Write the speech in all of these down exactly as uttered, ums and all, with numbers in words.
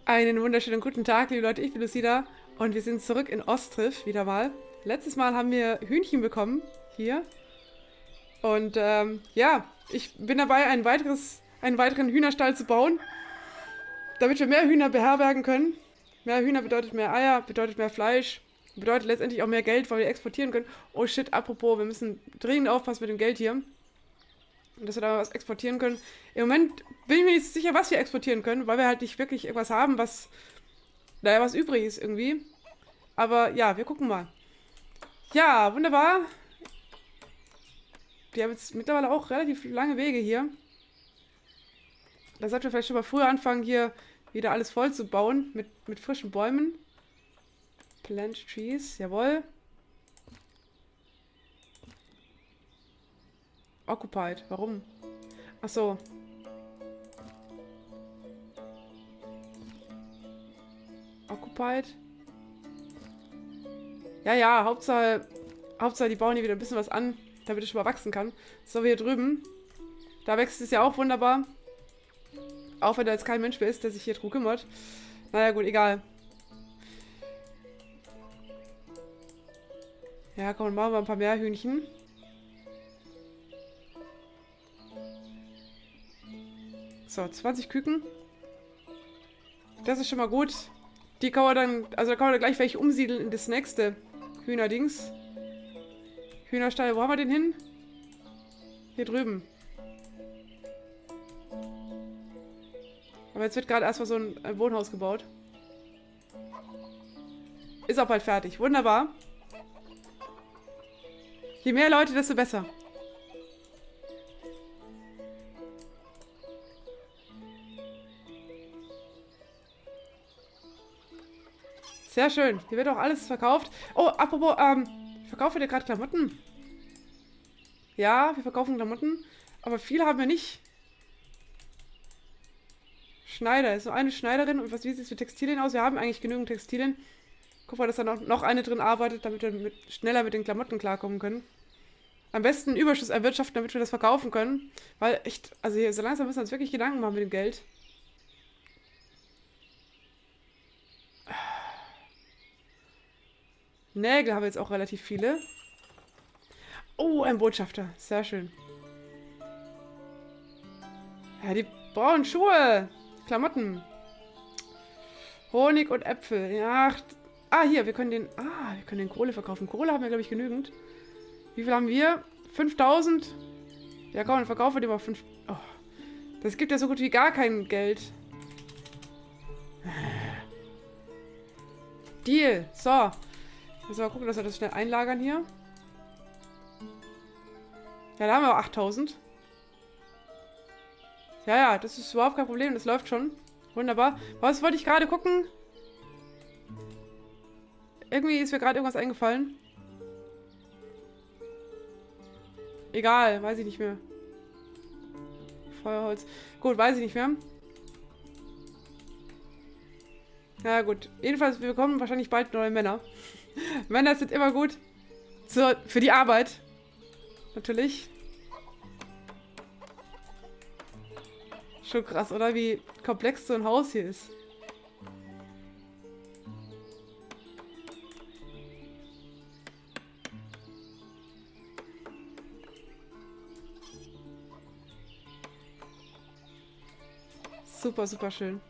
Einen wunderschönen guten Tag, liebe Leute, ich bin Lucida und wir sind zurück in Ostriv, wieder mal. Letztes Mal haben wir Hühnchen bekommen, hier. Und ähm, ja, ich bin dabei, ein weiteres, einen weiteren Hühnerstall zu bauen, damit wir mehr Hühner beherbergen können. Mehr Hühner bedeutet mehr Eier, bedeutet mehr Fleisch, bedeutet letztendlich auch mehr Geld, weil wir exportieren können. Oh shit, apropos, wir müssen dringend aufpassen mit dem Geld hier. Und dass wir da was exportieren können. Im Moment bin ich mir nicht sicher, was wir exportieren können, weil wir halt nicht wirklich irgendwas haben, was, naja, was übrig ist irgendwie. Aber ja, wir gucken mal. Ja, wunderbar. Wir haben jetzt mittlerweile auch relativ lange Wege hier. Da sollten wir vielleicht schon mal früher anfangen, hier wieder alles voll zu bauen mit, mit frischen Bäumen. Plant Trees, jawohl. Occupied, warum? Ach so. Occupied. Ja, ja, Hauptsache, Hauptsache, die bauen hier wieder ein bisschen was an, damit es schon mal wachsen kann. So, wie hier drüben. Da wächst es ja auch wunderbar. Auch wenn da jetzt kein Mensch mehr ist, der sich hier drum kümmert. Naja, gut, egal. Ja, komm, machen wir ein paar mehr Hühnchen. So, zwanzig Küken. Das ist schon mal gut. Die kann man dann, also da kann man dann gleich welche umsiedeln in das nächste Hühnerdings. Hühnerstall, wo haben wir den hin? Hier drüben. Aber jetzt wird gerade erstmal so ein, ein Wohnhaus gebaut. Ist auch bald fertig. Wunderbar. Je mehr Leute, desto besser. Sehr schön. Hier wird auch alles verkauft. Oh, apropos, ähm, verkaufen wir gerade Klamotten? Ja, wir verkaufen Klamotten. Aber viele haben wir nicht. Schneider. Ist nur eine Schneiderin. Und was, wie sieht es mit Textilien aus? Wir haben eigentlich genügend Textilien. Guck mal, dass da noch, noch eine drin arbeitet, damit wir mit, schneller mit den Klamotten klarkommen können. Am besten einen Überschuss erwirtschaften, damit wir das verkaufen können. Weil echt, also hier, so langsam müssen wir uns wirklich Gedanken machen mit dem Geld. Nägel haben wir jetzt auch relativ viele. Oh, ein Botschafter. Sehr schön. Ja, die brauchen Schuhe. Klamotten. Honig und Äpfel. Ja. Ah, hier, wir können den... Ah, wir können den Kohle verkaufen. Kohle haben wir, glaube ich, genügend. Wie viel haben wir? fünftausend. Ja, komm, dann verkaufen wir den mal fünf... Oh, das gibt ja so gut wie gar kein Geld. Deal. So. Müssen wir mal gucken, dass wir das schnell einlagern hier. Ja, da haben wir auch achttausend. Ja, ja, das ist überhaupt kein Problem. Das läuft schon. Wunderbar. Was wollte ich gerade gucken? Irgendwie ist mir gerade irgendwas eingefallen. Egal, weiß ich nicht mehr. Feuerholz. Gut, weiß ich nicht mehr. Na gut. Jedenfalls, wir bekommen wahrscheinlich bald neue Männer. Männer sind immer gut. So, für die Arbeit. Natürlich. Schon krass, oder? Wie komplex so ein Haus hier ist. Super, super schön.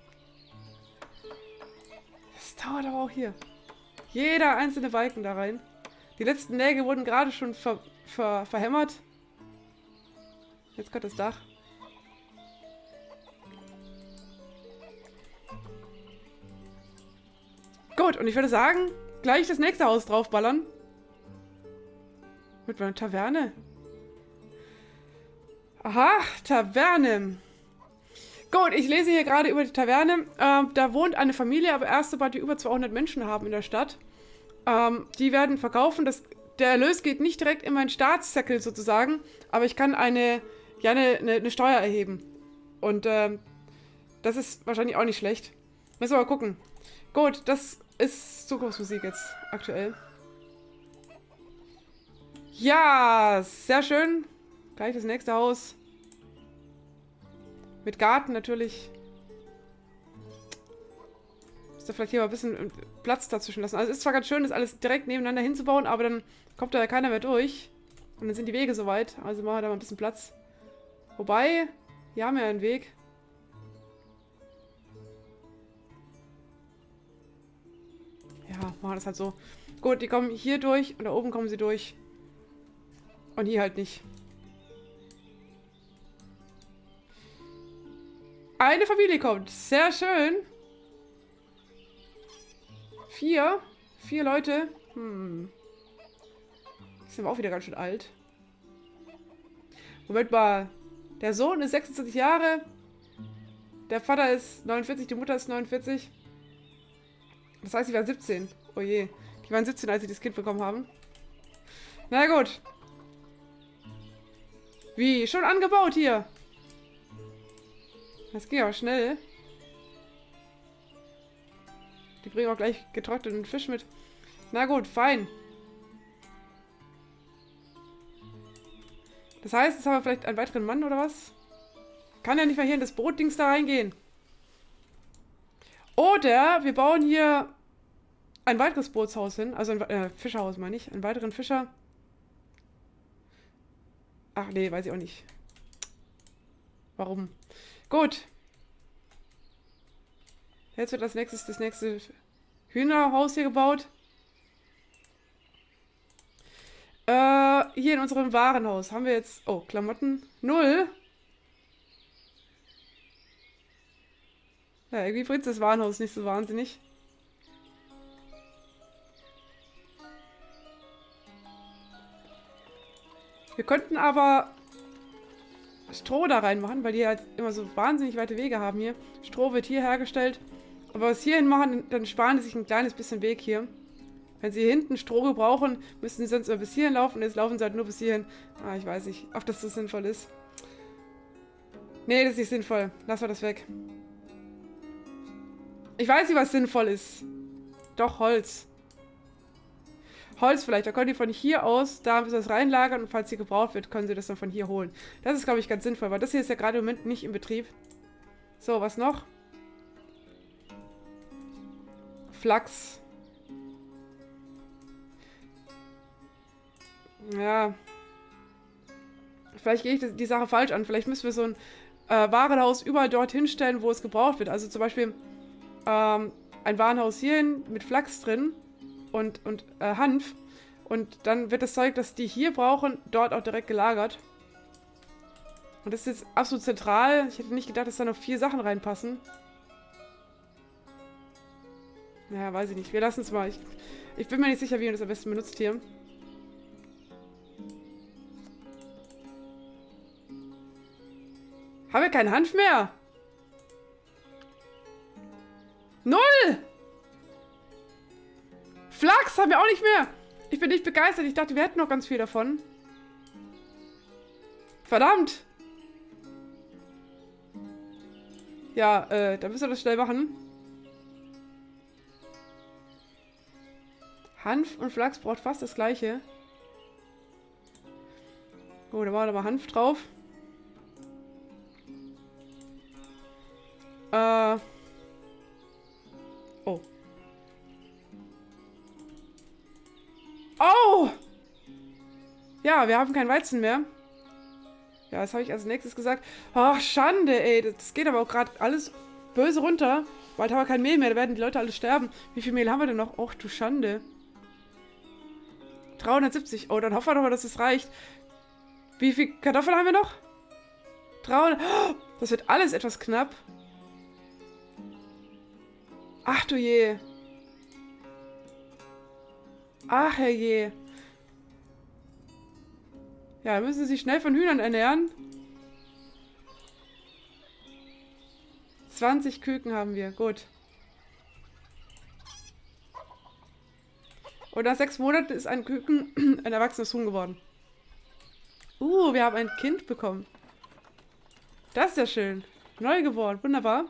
Das dauert aber auch hier. Jeder einzelne Balken da rein. Die letzten Nägel wurden gerade schon ver, ver, verhämmert. Jetzt kommt das Dach. Gut, und ich würde sagen, gleich das nächste Haus draufballern. Mit meiner Taverne. Aha, Taverne. Gut, ich lese hier gerade über die Taverne. Ähm, da wohnt eine Familie, aber erst sobald wir über zweihundert Menschen haben in der Stadt. Ähm, die werden verkaufen. Das, der Erlös geht nicht direkt in meinen Staatssäckel sozusagen, aber ich kann eine, ja, eine, eine, eine Steuer erheben. Und ähm, das ist wahrscheinlich auch nicht schlecht. Müssen wir mal gucken. Gut, das ist Zukunftsmusik jetzt aktuell. Ja, sehr schön. Gleich das nächste Haus. Mit Garten natürlich. Müsst ihr vielleicht hier mal ein bisschen Platz dazwischen lassen. Also es ist zwar ganz schön, das alles direkt nebeneinander hinzubauen, aber dann kommt da ja keiner mehr durch. Und dann sind die Wege soweit. Also machen wir da mal ein bisschen Platz. Wobei, hier haben wir ja einen Weg. Ja, machen wir das halt so. Gut, die kommen hier durch und da oben kommen sie durch. Und hier halt nicht. Eine Familie kommt. Sehr schön. Vier. Vier Leute. Hm. Die sind aber auch wieder ganz schön alt. Moment mal. Der Sohn ist sechsundzwanzig Jahre. Der Vater ist neunundvierzig, die Mutter ist neunundvierzig. Das heißt, sie waren siebzehn. Oh je. Die waren siebzehn, als sie das Kind bekommen haben. Na gut. Wie? Schon angebaut hier. Das ging aber schnell. Die bringen auch gleich getrockneten Fisch mit. Na gut, fein. Das heißt, jetzt haben wir vielleicht einen weiteren Mann oder was? Kann ja nicht mal hier in das Bootdings da reingehen. Oder wir bauen hier ein weiteres Bootshaus hin. Also ein äh, Fischerhaus meine ich. Einen weiteren Fischer. Ach nee, weiß ich auch nicht. Warum? Gut. Jetzt wird als nächstes das nächste Hühnerhaus hier gebaut. Äh, hier in unserem Warenhaus haben wir jetzt... Oh, Klamotten. Null. Ja, irgendwie bringt das Warenhaus nicht so wahnsinnig. Wir könnten aber Stroh da reinmachen, weil die halt immer so wahnsinnig weite Wege haben hier. Stroh wird hier hergestellt. Aber was hierhin machen, dann sparen die sich ein kleines bisschen Weg hier. Wenn sie hier hinten Stroh gebrauchen, müssen sie sonst immer bis hierhin laufen. Und jetzt laufen sie halt nur bis hierhin. Ah, ich weiß nicht, ob das so sinnvoll ist. Nee, das ist nicht sinnvoll. Lassen wir das weg. Ich weiß nicht, was sinnvoll ist. Doch, Holz. Holz vielleicht. Da können die von hier aus da ein bisschen was reinlagern. Und falls sie gebraucht wird, können sie das dann von hier holen. Das ist, glaube ich, ganz sinnvoll. Weil das hier ist ja gerade im Moment nicht in Betrieb. So, was noch? Flachs. Ja. Vielleicht gehe ich die Sache falsch an. Vielleicht müssen wir so ein äh, Warenhaus überall dort hinstellen, wo es gebraucht wird. Also zum Beispiel ähm, ein Warenhaus hierhin mit Flachs drin und, und äh, Hanf. Und dann wird das Zeug, das die hier brauchen, dort auch direkt gelagert. Und das ist jetzt absolut zentral. Ich hätte nicht gedacht, dass da noch vier Sachen reinpassen. Ja, weiß ich nicht. Wir lassen es mal. Ich, ich bin mir nicht sicher, wie man das am besten benutzt hier. Haben wir keinen Hanf mehr? Null! Flachs haben wir auch nicht mehr. Ich bin nicht begeistert. Ich dachte, wir hätten noch ganz viel davon. Verdammt! Ja, äh, da müssen wir das schnell machen. Hanf und Flachs braucht fast das gleiche. Oh, da war da mal Hanf drauf. Äh. Oh. Oh! Ja, wir haben kein Weizen mehr. Ja, das habe ich als nächstes gesagt. Ach, Schande, ey. Das geht aber auch gerade alles böse runter. Bald haben wir kein Mehl mehr, da werden die Leute alle sterben. Wie viel Mehl haben wir denn noch? Och, du Schande. dreihundertsiebzig. Oh, dann hoffen wir doch mal, dass es reicht. Wie viel Kartoffeln haben wir noch? dreihundert. Oh, das wird alles etwas knapp. Ach du je. Ach herrje. Ja, dann müssen sie sich schnell von Hühnern ernähren. zwanzig Küken haben wir. Gut. Und nach sechs Monaten ist ein Küken ein erwachsenes Huhn geworden. Uh, wir haben ein Kind bekommen. Das ist ja schön. Neu geboren. Wunderbar.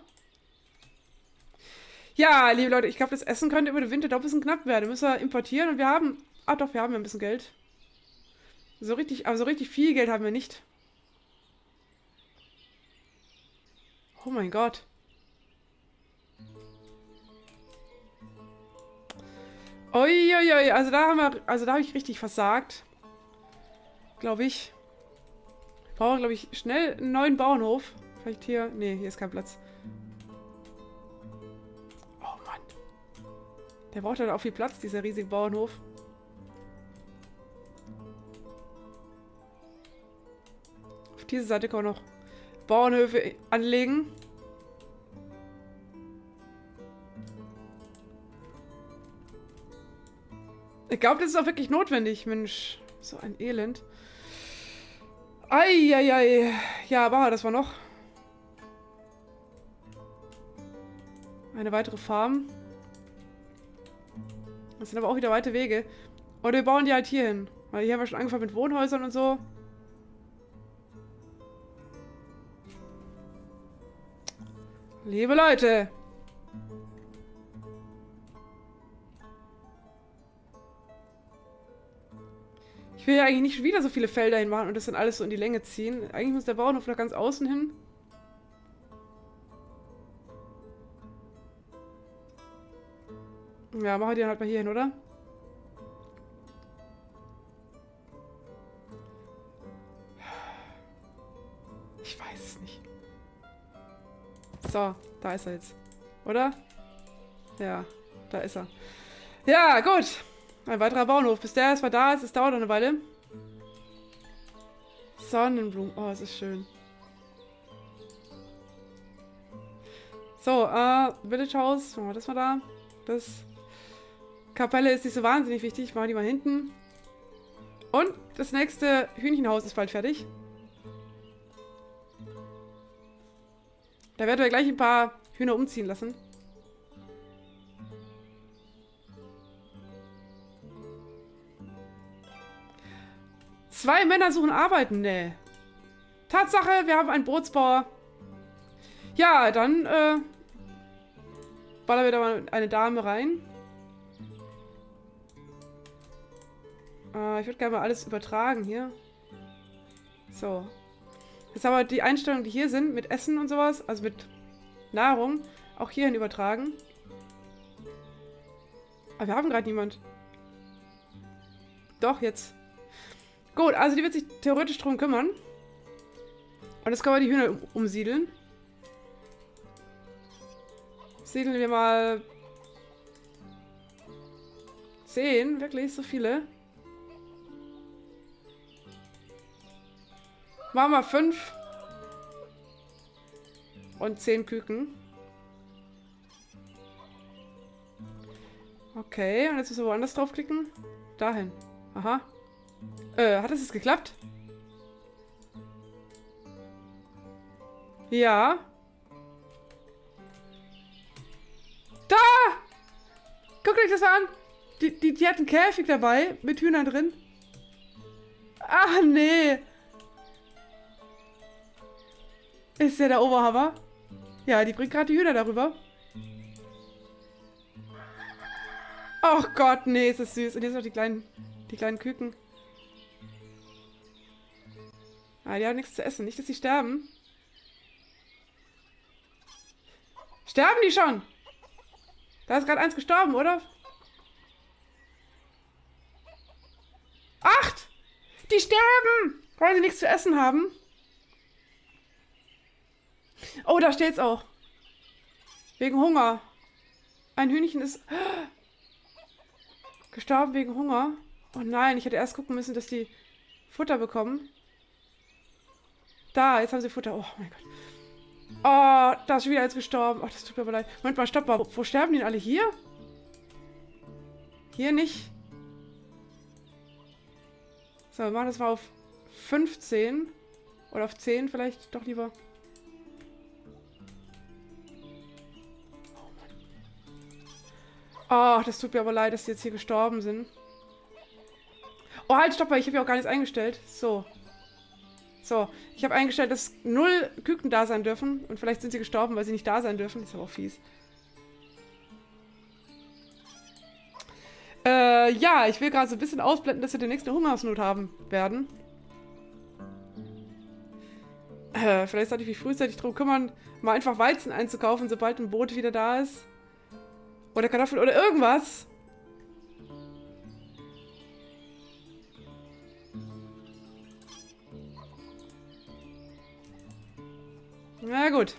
Ja, liebe Leute, ich glaube, das Essen könnte über den Winter doch ein bisschen knapp werden. Müssen wir importieren und wir haben... Ah doch, wir haben ja ein bisschen Geld. So richtig, aber so richtig viel Geld haben wir nicht. Oh mein Gott. Uiuiui, also da haben wir, also da habe ich richtig versagt. Glaube ich. Wir brauchen, glaube ich, schnell einen neuen Bauernhof. Vielleicht hier. Nee, hier ist kein Platz. Oh Mann. Der braucht halt auch viel Platz, dieser riesige Bauernhof. Auf diese Seite kann man noch Bauernhöfe anlegen. Ich glaube, das ist auch wirklich notwendig, Mensch. So ein Elend. Eieiei. Ja, aber das war noch. Eine weitere Farm. Das sind aber auch wieder weite Wege. Oder wir bauen die halt hier hin. Weil hier haben wir schon angefangen mit Wohnhäusern und so. Liebe Leute. Ich will ja eigentlich nicht schon wieder so viele Felder hinmachen und das dann alles so in die Länge ziehen. Eigentlich muss der Bauernhof noch ganz außen hin. Ja, machen wir den halt mal hier hin, oder? Ich weiß es nicht. So, da ist er jetzt. Oder? Ja, da ist er. Ja, gut. Ein weiterer Bauernhof. Bis der erstmal da ist, es dauert noch eine Weile. Sonnenblumen. Oh, es ist schön. So, äh, Village House. Machen wir das mal da. Das Kapelle ist nicht so wahnsinnig wichtig. Machen wir die mal hinten. Und das nächste Hühnchenhaus ist bald fertig. Da werden wir gleich ein paar Hühner umziehen lassen. Zwei Männer suchen Arbeiten, ne. Tatsache, wir haben einen Bootsbauer. Ja, dann, äh, ballern wir da mal eine Dame rein. Äh, ich würde gerne mal alles übertragen hier. So. Jetzt haben wir die Einstellungen, die hier sind, mit Essen und sowas, also mit Nahrung, auch hierhin übertragen. Aber wir haben gerade niemand. Doch, jetzt. Gut, also die wird sich theoretisch drum kümmern. Und jetzt können wir die Hühner um umsiedeln. Siedeln wir mal zehn, wirklich, so viele. Machen wir fünf. Und zehn Küken. Okay, und jetzt müssen wir woanders draufklicken. Dahin. Aha. Äh, hat das jetzt geklappt? Ja. Da! Guckt euch das mal an. Die, die, die hat einen Käfig dabei mit Hühnern drin. Ach, nee. Ist ja der Oberhammer. Ja, die bringt gerade die Hühner darüber. Ach Gott, nee, ist das süß. Und hier sind noch die kleinen, die kleinen Küken. Ah, die haben nichts zu essen. Nicht, dass sie sterben. Sterben die schon? Da ist gerade eins gestorben, oder? Acht! Die sterben! Weil sie nichts zu essen haben. Oh, da steht's auch. Wegen Hunger. Ein Hühnchen ist gestorben wegen Hunger. Oh nein, ich hätte erst gucken müssen, dass die Futter bekommen. Da, jetzt haben sie Futter. Oh mein Gott. Oh, da ist schon wieder eins gestorben. Oh, das tut mir aber leid. Moment mal, stopp mal. Wo, wo sterben die denn alle? Hier? Hier nicht. So, wir machen das mal auf fünfzehn. Oder auf zehn vielleicht doch lieber. Oh, das tut mir aber leid, dass die jetzt hier gestorben sind. Oh, halt, stopp mal. Ich habe ja auch gar nichts eingestellt. So. So, ich habe eingestellt, dass null Küken da sein dürfen. Und vielleicht sind sie gestorben, weil sie nicht da sein dürfen. Das ist aber auch fies. Äh, ja, ich will gerade so ein bisschen ausblenden, dass wir demnächst eine Hungersnot haben werden. Äh, vielleicht sollte ich mich frühzeitig darum kümmern, mal einfach Weizen einzukaufen, sobald ein Boot wieder da ist. Oder Kartoffeln oder irgendwas. Na gut.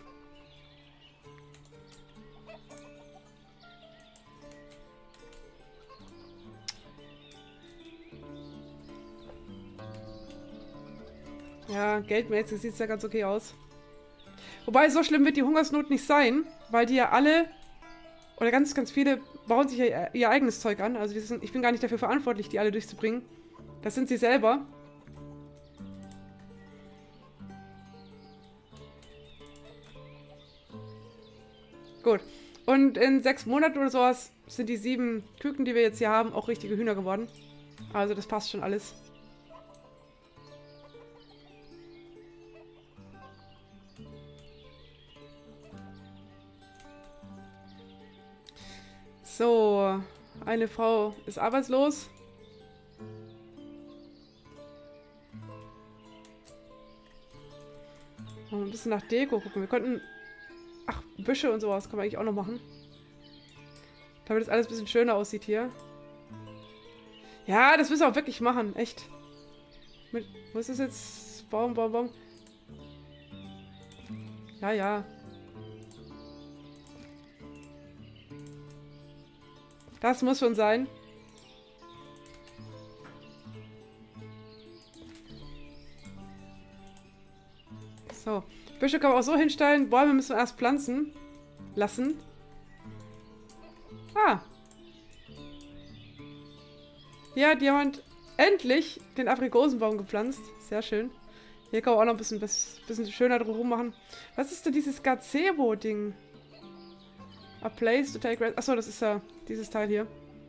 Ja, geldmäßig sieht es ja ganz okay aus. Wobei, so schlimm wird die Hungersnot nicht sein, weil die ja alle, oder ganz, ganz viele, bauen sich ja ihr eigenes Zeug an. Also die sind, ich bin gar nicht dafür verantwortlich, die alle durchzubringen. Das sind sie selber. Gut. Und in sechs Monaten oder sowas sind die sieben Küken, die wir jetzt hier haben, auch richtige Hühner geworden. Also das passt schon alles. So, eine Frau ist arbeitslos. Mal ein bisschen nach Deko gucken. Wir könnten... Ach, Büsche und sowas kann man eigentlich auch noch machen. Damit das alles ein bisschen schöner aussieht hier. Ja, das müssen wir auch wirklich machen. Echt. Mit, wo ist das jetzt? Baum, Baum, Baum. Ja, ja. Das muss schon sein. So. Büsche kann man auch so hinstellen. Bäume müssen wir erst pflanzen lassen. Ah. Ja, die haben endlich den Aprikosenbaum gepflanzt. Sehr schön. Hier kann man auch noch ein bisschen, bisschen schöner drum machen. Was ist denn dieses Gazebo-Ding? A place to take rest. Achso, das ist ja dieses Teil hier.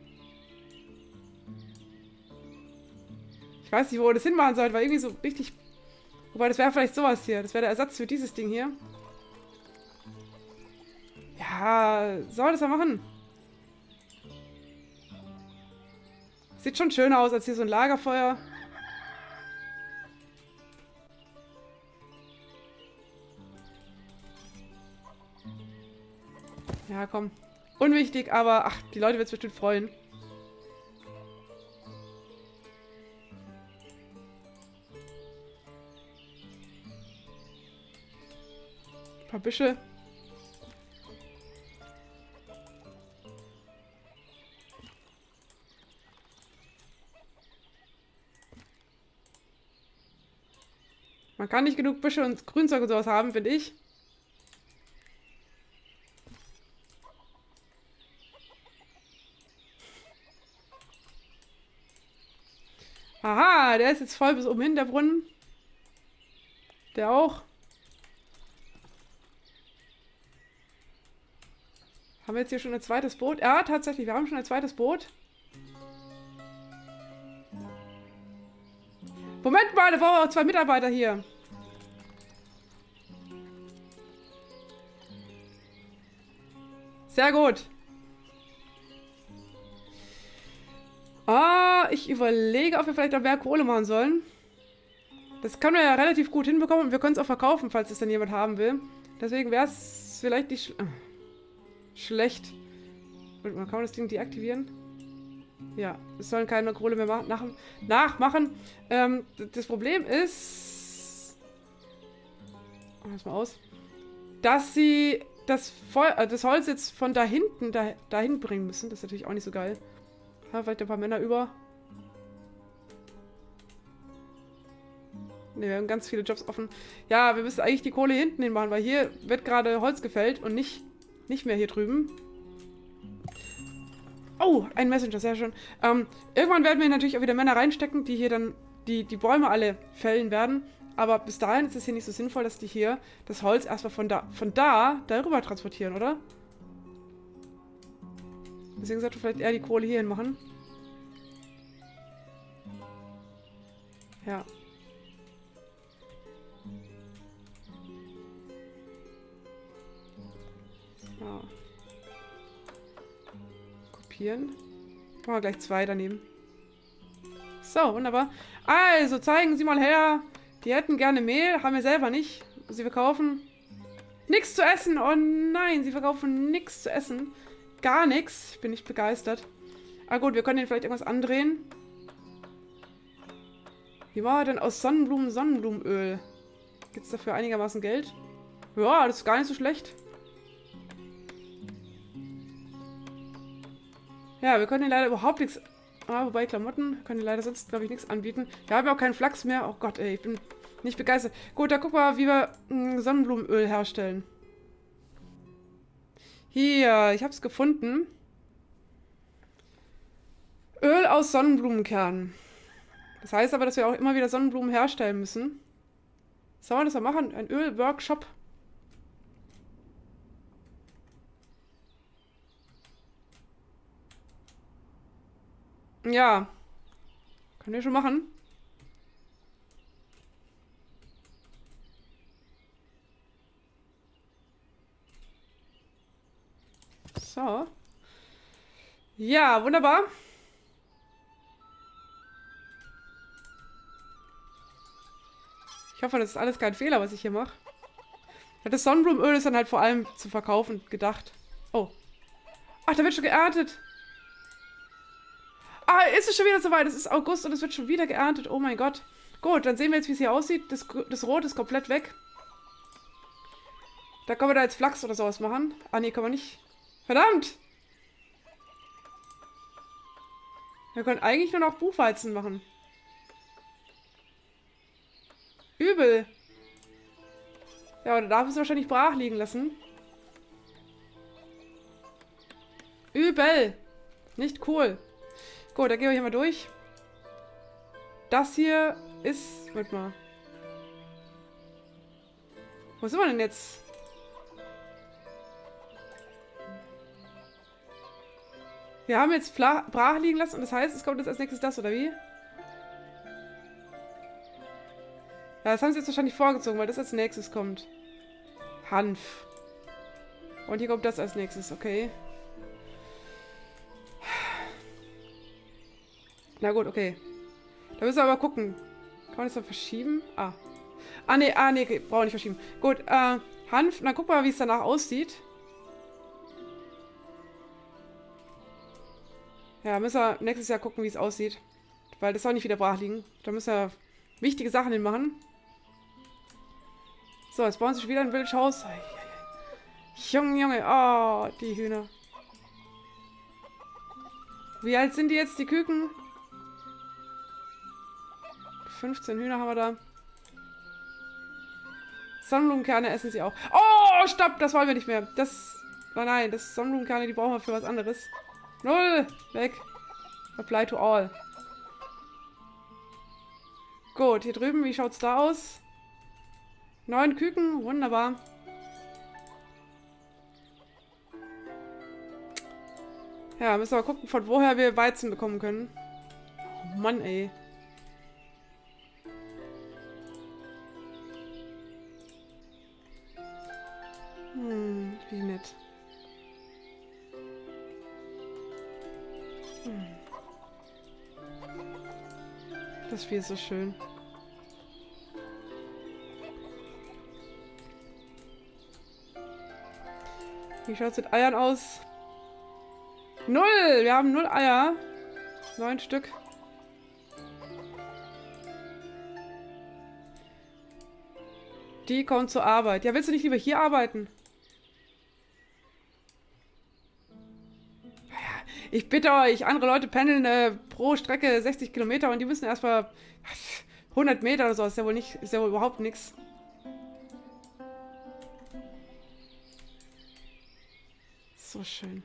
Ich weiß nicht, wo wir das hinmachen sollen, weil irgendwie so richtig... Wobei, das wäre vielleicht sowas hier. Das wäre der Ersatz für dieses Ding hier. Ja, soll das mal machen? Sieht schon schöner aus als hier so ein Lagerfeuer. Ja, komm. Unwichtig, aber ach, die Leute wird es bestimmt freuen. Ein paar Büsche. Man kann nicht genug Büsche und Grünzeug und sowas haben, finde ich. Aha, der ist jetzt voll bis oben hin, der Brunnen. Der auch. Haben wir jetzt hier schon ein zweites Boot? Ja, tatsächlich, wir haben schon ein zweites Boot. Moment mal, da brauchen wir auch zwei Mitarbeiter hier. Sehr gut. Ah, ich überlege, ob wir vielleicht noch mehr Kohle machen sollen. Das können wir ja relativ gut hinbekommen und wir können es auch verkaufen, falls es dann jemand haben will. Deswegen wäre es vielleicht nicht sch schlecht. Und man kann das Ding deaktivieren. Ja, es sollen keine Kohle mehr nach nachmachen. Ähm, das Problem ist... Lass mal aus. Dass sie das, Feu äh, das Holz jetzt von da hinten da dahin bringen müssen. Das ist natürlich auch nicht so geil. Haben vielleicht ein paar Männer über. Ne, wir haben ganz viele Jobs offen. Ja, wir müssen eigentlich die Kohle hinten hin machen, weil hier wird gerade Holz gefällt und nicht, nicht mehr hier drüben. Oh, ein Messenger, sehr schön. Ähm, irgendwann werden wir natürlich auch wieder Männer reinstecken, die hier dann die, die Bäume alle fällen werden. Aber bis dahin ist es hier nicht so sinnvoll, dass die hier das Holz erstmal von da, von da darüber transportieren, oder? Deswegen sollte vielleicht eher die Kohle hierhin machen. Ja. So. Kopieren. Machen wir gleich zwei daneben. So, wunderbar. Also, zeigen Sie mal her. Die hätten gerne Mehl, haben wir selber nicht. Sie verkaufen nichts zu essen. Oh nein, sie verkaufen nichts zu essen. Gar nichts. Ich bin nicht begeistert. Ah gut, wir können den vielleicht irgendwas andrehen. Wie war er denn aus Sonnenblumen, Sonnenblumenöl? Gibt es dafür einigermaßen Geld? Ja, das ist gar nicht so schlecht. Ja, wir können hier leider überhaupt nichts... Ah, wobei Klamotten können hier leider sonst, glaube ich, nichts anbieten. Wir haben ja auch keinen Flachs mehr. Oh Gott, ey, ich bin nicht begeistert. Gut, dann gucken wir mal, wie wir mh, Sonnenblumenöl herstellen. Hier, ich habe es gefunden. Öl aus Sonnenblumenkernen. Das heißt aber, dass wir auch immer wieder Sonnenblumen herstellen müssen. Sollen wir das mal machen? Ein Öl-Workshop. Ja. Können wir schon machen. So. Ja, wunderbar. Ich hoffe, das ist alles kein Fehler, was ich hier mache. Das Sonnenblumenöl ist dann halt vor allem zu verkaufen gedacht. Oh. Ach, da wird schon geerntet. Ah, ist es schon wieder soweit? Es ist August und es wird schon wieder geerntet. Oh mein Gott. Gut, dann sehen wir jetzt, wie es hier aussieht. Das, das Rot ist komplett weg. Da können wir da jetzt Flachs oder sowas machen. Ah, nee, können wir nicht. Verdammt! Wir können eigentlich nur noch Buchweizen machen. Übel. Ja, aber da darf es wahrscheinlich brach liegen lassen. Übel. Nicht cool. Gut, dann gehen wir hier mal durch. Das hier ist... Warte mal. Wo sind wir denn jetzt? Wir haben jetzt brach liegen lassen und das heißt, es kommt jetzt als nächstes das, oder wie? Ja, das haben sie jetzt wahrscheinlich vorgezogen, weil das als nächstes kommt. Hanf. Und hier kommt das als nächstes, okay. Na gut, okay. Da müssen wir aber gucken. Kann man das dann verschieben? Ah. Ah, nee, ah, nee, okay. Brauchen wir nicht verschieben. Gut, äh, Hanf. Na, guck mal, wie es danach aussieht. Ja, müssen wir nächstes Jahr gucken, wie es aussieht. Weil das soll nicht wieder brach liegen. Da müssen wir wichtige Sachen hinmachen. So, jetzt bauen sie schon wieder ein Wildhaus. Junge, Junge. Oh, die Hühner. Wie alt sind die jetzt, die Küken? fünfzehn Hühner haben wir da. Sonnenblumenkerne essen sie auch. Oh, stopp, das wollen wir nicht mehr. Das, nein, nein, das Sonnenblumenkerne, die brauchen wir für was anderes. Null, weg. Apply to all. Gut, hier drüben, wie schaut's da aus? Neun Küken, wunderbar. Ja, müssen wir mal gucken, von woher wir Weizen bekommen können. Oh Mann, ey. Hm, wie nett. Hm. Das Spiel ist so schön. Wie schaut es mit Eiern aus? Null! Wir haben null Eier. Neun Stück. Die kommen zur Arbeit. Ja, willst du nicht lieber hier arbeiten? Ich bitte euch, andere Leute pendeln äh, pro Strecke sechzig Kilometer und die müssen erstmal hundert Meter oder so. Ist ja wohl nicht, ist ja wohl überhaupt nichts. So schön.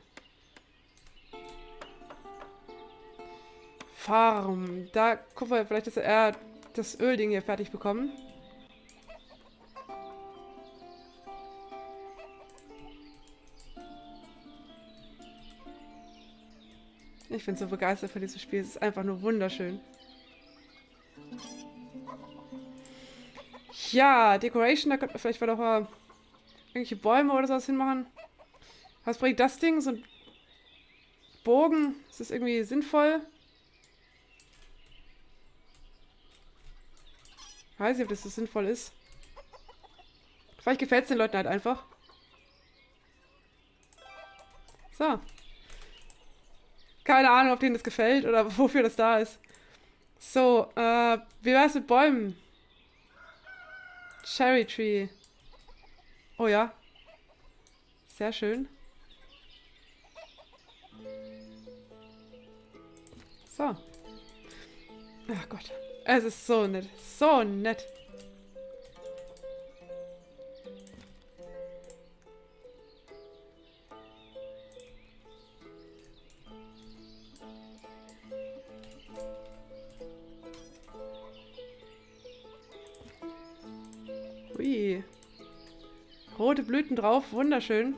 Farm. Da gucken wir vielleicht, dass er das Ölding hier fertig bekommen. Ich bin so begeistert von diesem Spiel. Es ist einfach nur wunderschön. Ja, Decoration, da könnte man vielleicht mal doch mal irgendwelche Bäume oder sowas hinmachen. Was bringt das Ding? So ein Bogen? Ist das irgendwie sinnvoll? Ich weiß nicht, ob das so sinnvoll ist. Vielleicht gefällt es den Leuten halt einfach. So. Keine Ahnung, ob denen das gefällt oder wofür das da ist. So, äh, wie wär's mit Bäumen? Cherry Tree. Oh ja. Sehr schön. So. Ach Gott. Es ist so nett. So nett. Ui. Rote Blüten drauf. Wunderschön.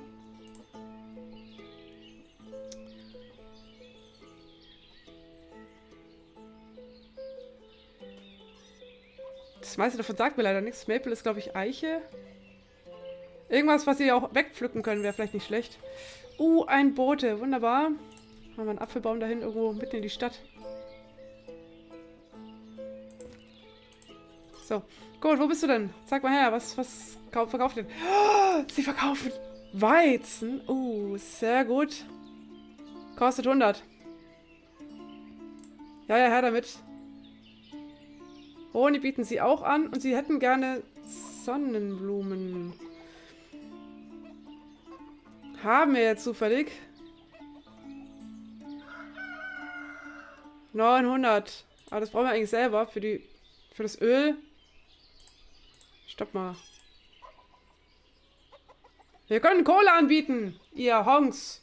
Das meiste davon sagt mir leider nichts. Maple ist, glaube ich, Eiche. Irgendwas, was sie auch wegpflücken können, wäre vielleicht nicht schlecht. Uh, ein Bote. Wunderbar. Haben wir einen Apfelbaum dahin, irgendwo mitten in die Stadt. So. Gut, wo bist du denn? Sag mal her, was, was verkauft ihr denn? Oh, sie verkaufen Weizen. Uh, sehr gut. Kostet hundert. Ja, ja, her damit. Honig bieten sie auch an und sie hätten gerne Sonnenblumen. Haben wir jetzt zufällig. neunhundert. Aber das brauchen wir eigentlich selber für die für das Öl. Stopp mal. Wir können Kohle anbieten, ihr Honks.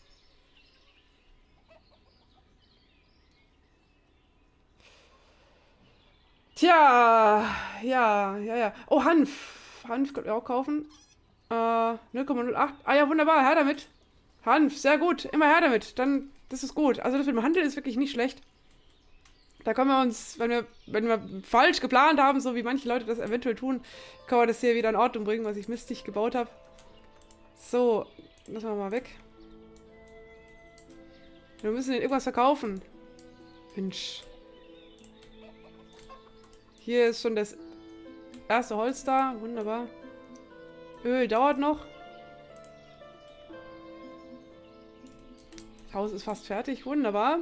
Tja, ja, ja, ja. Oh, Hanf. Hanf könnt ihr auch kaufen. Äh, null Komma null acht. Ah ja, wunderbar, her damit. Hanf, sehr gut. Immer her damit. Dann, das ist gut. Also das mit dem Handel ist wirklich nicht schlecht. Da können wir uns, wenn wir, wenn wir falsch geplant haben, so wie manche Leute das eventuell tun, können wir das hier wieder in Ordnung bringen, was ich mistig gebaut habe. So, lassen wir mal weg. Wir müssen den irgendwas verkaufen. Mensch. Hier ist schon das erste Holz da. Wunderbar. Öl dauert noch. Das Haus ist fast fertig. Wunderbar.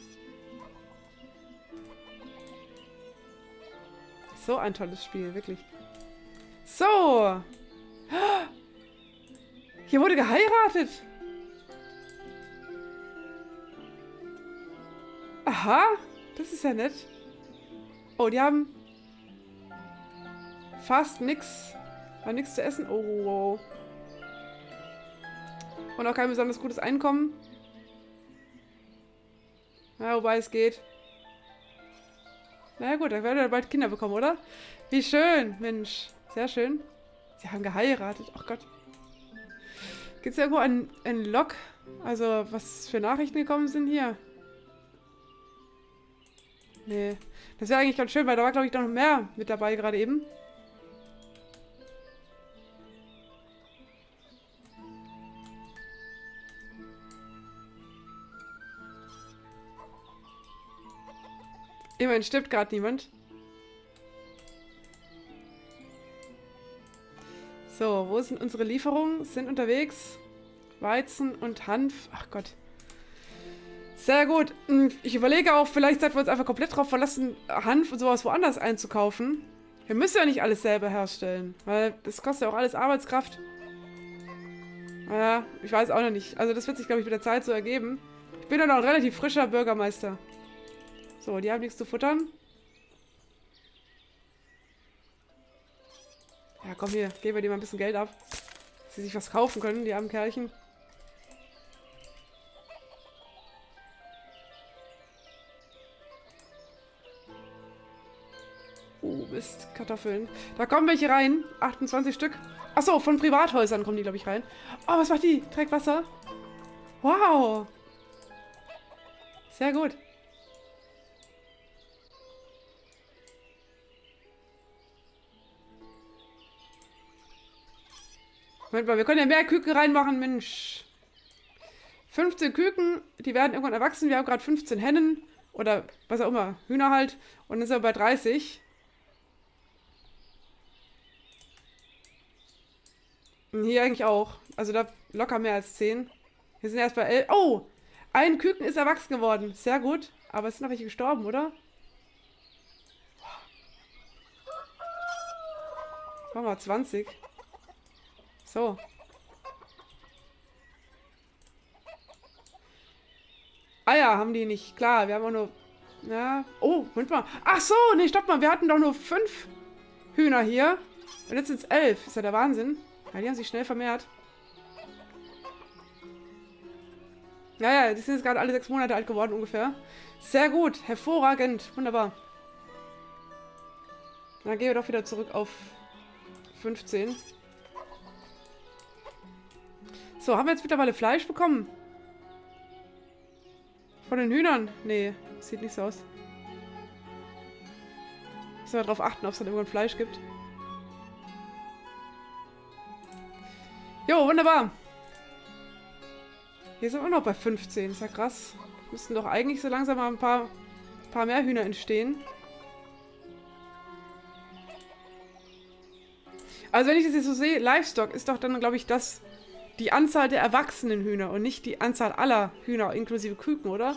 So ein tolles Spiel, wirklich. So. Hier wurde geheiratet. Aha. Das ist ja nett. Oh, die haben fast nix. War nichts zu essen. Oh. Und auch kein besonders gutes Einkommen. Na, wobei es geht. Na ja, gut, dann werden wir bald Kinder bekommen, oder? Wie schön, Mensch. Sehr schön. Sie haben geheiratet. Ach Gott. Gibt es irgendwo einen, einen Log? Also, was für Nachrichten gekommen sind hier? Nee. Das wäre eigentlich ganz schön, weil da war, glaube ich, noch mehr mit dabei gerade eben. Immerhin stirbt gerade niemand. So, wo sind unsere Lieferungen? Sind unterwegs. Weizen und Hanf. Ach Gott. Sehr gut. Ich überlege auch, vielleicht sollten wir uns einfach komplett darauf verlassen, Hanf und sowas woanders einzukaufen. Wir müssen ja nicht alles selber herstellen, weil das kostet ja auch alles Arbeitskraft. Naja, ich weiß auch noch nicht. Also das wird sich, glaube ich, mit der Zeit so ergeben. Ich bin ja noch ein relativ frischer Bürgermeister. So, die haben nichts zu futtern. Ja, komm hier, geben wir dir mal ein bisschen Geld ab. Dass sie sich was kaufen können, die armen Kerlchen. Oh, Mist, Kartoffeln. Da kommen welche rein. achtundzwanzig Stück. Achso, von Privathäusern kommen die, glaube ich, rein. Oh, was macht die? Trägt Wasser. Wow. Sehr gut. Moment mal, wir können ja mehr Küken reinmachen, Mensch. fünfzehn Küken, die werden irgendwann erwachsen. Wir haben gerade fünfzehn Hennen. Oder was auch immer, Hühner halt. Und dann sind wir bei dreißig. Und hier eigentlich auch. Also da locker mehr als zehn. Wir sind erst bei elf. Oh! Ein Küken ist erwachsen geworden. Sehr gut. Aber es sind noch welche gestorben, oder? Machen wir zwanzig. So. Eier haben die nicht. Klar, wir haben auch nur... Ja. Oh, Moment mal. Ach so, nee, stopp mal. Wir hatten doch nur fünf Hühner hier. Und jetzt sind es elf. Ist ja der Wahnsinn. Ja, die haben sich schnell vermehrt. Naja, die sind jetzt gerade alle sechs Monate alt geworden ungefähr. Sehr gut. Hervorragend. Wunderbar. Dann gehen wir doch wieder zurück auf fünfzehn. So, haben wir jetzt mittlerweile Fleisch bekommen? Von den Hühnern? Nee, sieht nicht so aus. Müssen wir darauf achten, ob es dann irgendwann Fleisch gibt. Jo, wunderbar. Hier sind wir noch bei fünfzehn. Ist ja krass. Müssten doch eigentlich so langsam mal ein paar, paar mehr Hühner entstehen. Also wenn ich das jetzt so sehe, Livestock ist doch dann, glaube ich, das die Anzahl der erwachsenen Hühner und nicht die Anzahl aller Hühner, inklusive Küken, oder?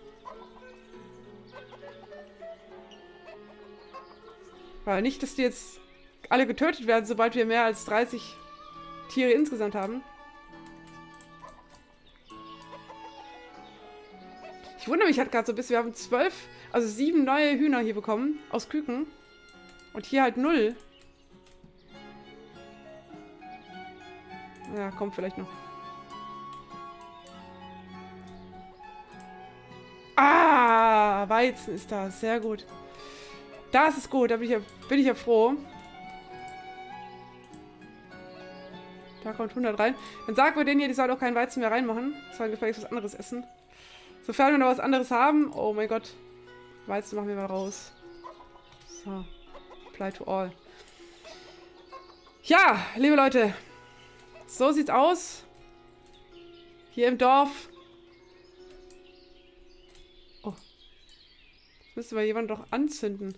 Weil nicht, dass die jetzt alle getötet werden, sobald wir mehr als dreißig Tiere insgesamt haben. Ich wundere mich halt gerade so ein bisschen, wir haben zwölf, also sieben neue Hühner hier bekommen, aus Küken. Und hier halt null. Ja, kommt vielleicht noch. Ah, Weizen ist da. Sehr gut. Das ist gut. Da bin ich ja, bin ich ja froh. Da kommt hundert rein. Dann sagen wir denen hier, die sollen auch keinen Weizen mehr reinmachen. Sollen gefälligst was anderes essen. Sofern wir noch was anderes haben. Oh mein Gott. Weizen machen wir mal raus. So. Apply to all. Ja, liebe Leute. So sieht's aus. Hier im Dorf. Oh. Jetzt müsste mal jemand doch anzünden.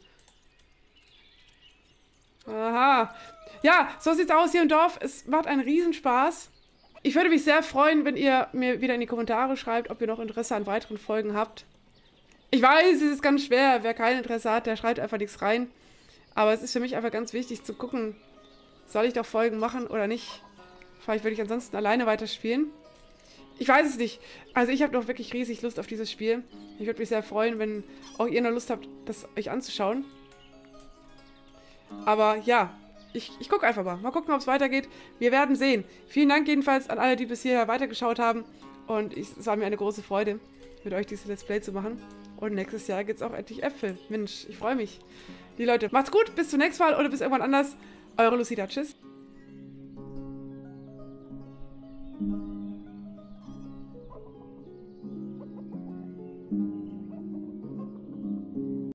Aha. Ja, so sieht's aus hier im Dorf. Es macht einen Riesenspaß. Ich würde mich sehr freuen, wenn ihr mir wieder in die Kommentare schreibt, ob ihr noch Interesse an weiteren Folgen habt. Ich weiß, es ist ganz schwer. Wer kein Interesse hat, der schreibt einfach nichts rein. Aber es ist für mich einfach ganz wichtig zu gucken, soll ich doch Folgen machen oder nicht. Vielleicht würde ich ansonsten alleine weiterspielen. Ich weiß es nicht. Also ich habe doch wirklich riesig Lust auf dieses Spiel. Ich würde mich sehr freuen, wenn auch ihr noch Lust habt, das euch anzuschauen. Aber ja, ich, ich gucke einfach mal. Mal gucken, ob es weitergeht. Wir werden sehen. Vielen Dank jedenfalls an alle, die bis hierher weitergeschaut haben. Und ich, es war mir eine große Freude, mit euch dieses Let's Play zu machen. Und nächstes Jahr gibt es auch endlich Äpfel. Mensch, ich freue mich. Die Leute, macht's gut. Bis zum nächsten Mal oder bis irgendwann anders. Eure Lucida. Tschüss.